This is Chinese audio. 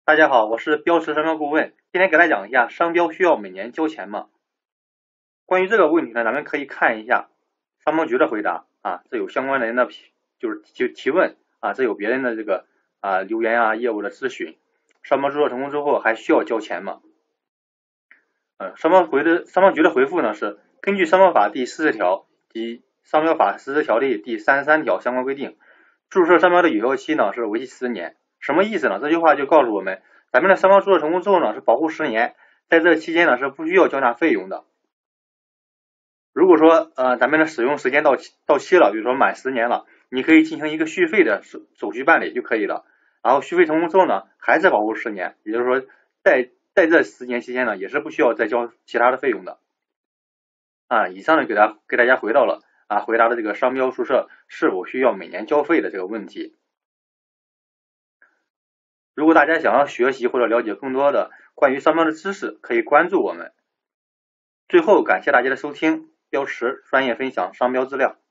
大家好，我是标识商标顾问，今天给大家讲一下商标需要每年交钱吗？关于这个问题呢，咱们可以看一下商标局的回答啊，这有相关人的提问啊，这有别人的这个留言啊，业务的咨询。商标注册成功之后还需要交钱吗？商标局的回复呢是根据商标法第40条及商标法实施条例第33条相关规定，注册商标的有效期呢是为期10年。什么意思呢？这句话就告诉我们，咱们的商标注册成功之后呢是保护10年，在这期间呢是不需要交纳费用的。如果说咱们的使用时间到期了，比如说满10年了，你可以进行一个续费的手续办理就可以了。然后续费成功之后呢，还是保护10年，也就是说在这10年期间呢，也是不需要再交其他的费用的。以上呢给大家回答了这个商标注册是否需要每年交费的这个问题。如果大家想要学习或者了解更多的关于商标的知识，可以关注我们。最后感谢大家的收听，标识专业分享商标资料。